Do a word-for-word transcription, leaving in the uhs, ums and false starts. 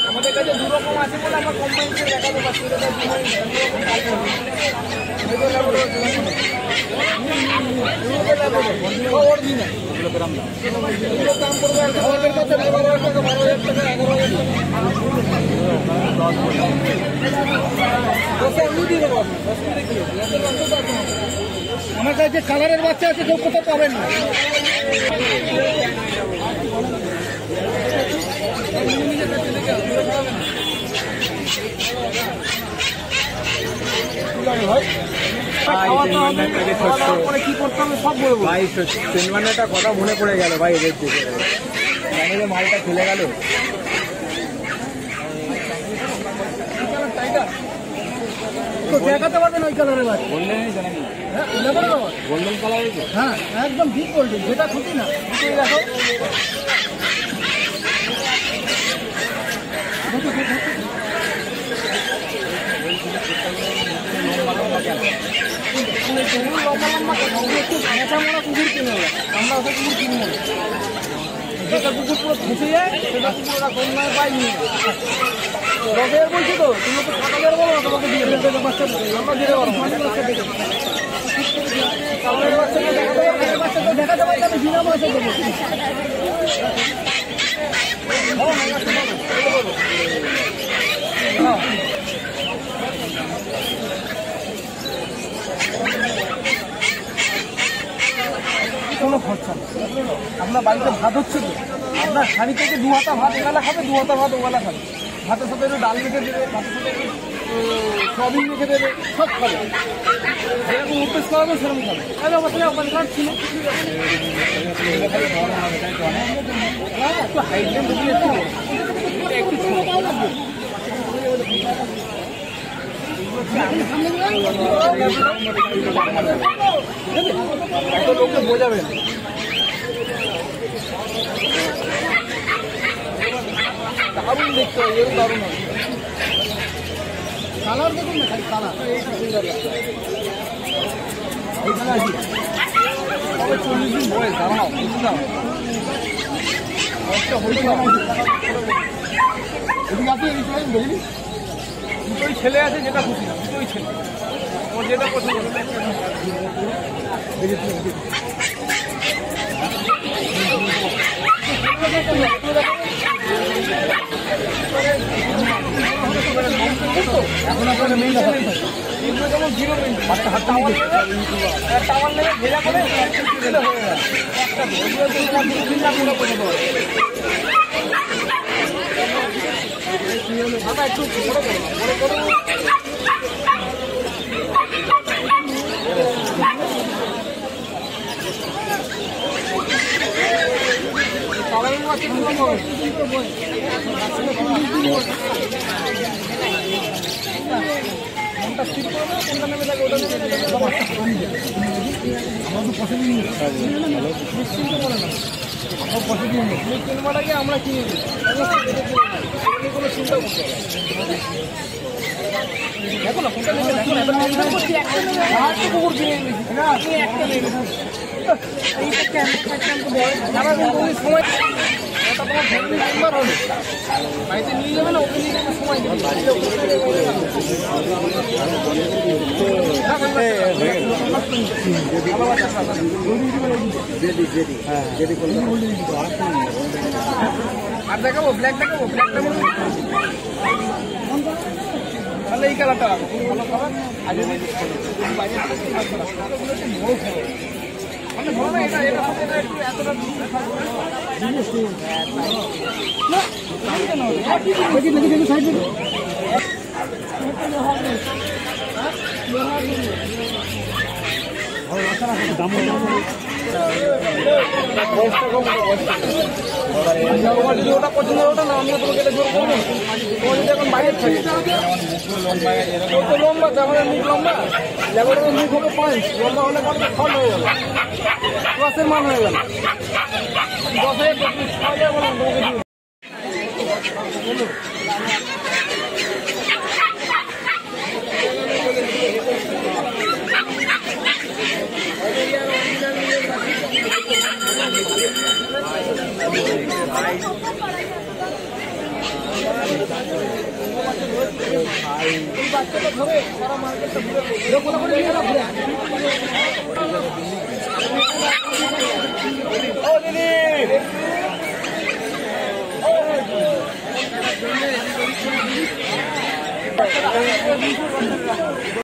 আমাদের কাছে দু রকম আছে বলে আমরা কোম্পানিতে দেখাতে পারছি। দাম পড়বে খাবারের কাছে বারো হাজার টাকা, বারো হাজার টাকা, এগারো হাজার টাকা। আমার কাছে কালারের বাচ্চা আছে, কেউ কোথাও পাবেন না। কি করতে হবে সব বলবো ভাই। একটা কথা মনে পড়ে গেল ভাই, এদের দিকে মালটা ফেলে গেল। দেখাতে পারবেন ওই কালারের বাচ্চা? গোল্ডেন কালার, হ্যাঁ একদম ডিপ গোল্ডেন, যেটা খুশি না দেখো। লম্বা লম্বা একটু মোটা মোটা কুকুর কিনে আমরা ওটা কুকুর কিনে নেব। যেটা কুকুর পুরো ফুসে যায় সেটা কুকুর ওরা কন্যায় পাই নিয়ে দশ হাজার বলছি তো, তুমি তো সাত হাজার বলো না, তোমাকে দিয়ে দেবে বাচ্চা আমরা দিয়ে দেবো। কালারের বাচ্চাকে দেখাতে পারবে, বাচ্চাকে দেখাতে পারবে, আমি বিনা পয়সা দেবো। কোনো খরচা না, আপনার বাড়িতে ভাত হচ্ছে তো, আপনার শাড়ি থেকে দু হাতা ভাত ওবেলা খাবে, দু হাতা ভাত ওবেলা খাবে, ভাতের সাথে একটু ডাল রেখে দেবে, ভাতের সাথে একটু সবই রেখে দেবে, সব খাবে। যেরকম উপেস খাওয়াবে সেরকম খাবে। তাহলে অবশ্যই ওখানে কার্ড ছিল একটু হাইড্রেন একটু লোককে বোঝাবেন। দারুণ দেখতে হবে, এর দারুণ হবে। কালার দেখুন না, খালি কালার সুন্দর লাগছে। এইখানে আসি তবে চল্লিশ দিন বয়স, দাঁড়াও বুঝলাম এদিকে আছে, বুঝলি দুটোই ছেলে আছে, যেটা খুশি না দুটোই ছেলে, ওর যেটা পছন্দ এখন আপনার মেইন যেমন জিরো মেইন হাতটা হাতটা টাওয়ার লেগে ভেজা করে হয়ে যায় একটু বড় করো বড় করো। কালারের মাছ কোনটা ঠিক করে না, কোনটা নেবে থাকে ওটা নেবে। আমার তো পছন্দ নেই, নিশ্চিন্ত করে না, আমার পছন্দ নেই। তুমি কিনবার আগে আমরা কিনে দিই, কোনো চিন্তা করতে হবে। দেখো না কোনটা নেবে, দেখো না কুকুর কিনে এনেছি না, আপনি একটা নেবে সময় তোমার ফ্যামিলি মেম্বার হবে, বাড়িতে নিয়ে যাবে না, ওকে নিয়ে যাবে সময় দেবে। আর দেখাবো ব্ল্যাক, দেখাবো ব্ল্যাক দেখাবো, তাহলে এই কালারটা ভালো খাবার। আর যদি বাইরে বড় খাবার আমি বলো না, এটা এটা একটু এতটা দেখি দেখি দেখি সাইড দেখি দাম ওটা পছন্দ ওটা না, আমিও তোমাকে এটা জোর করবো। ও যদি এখন বাইরে থাকে তো লম্বা, আমাদের মুখ লম্বা, লেবারের মুখ হবে পাঁচ, লম্বা হলে কারণ ফল হয়ে গেল, ক্রসের মান হয়ে গেল। দশ হাজার পঁচিশ হাজার বললাম তোমাকে দিয়ে। এই বাচ্চাটা ধরে সারা মার্কেটটা ঘুরে ঘুরে করে নিয়ে না ঘুরে ও দিদি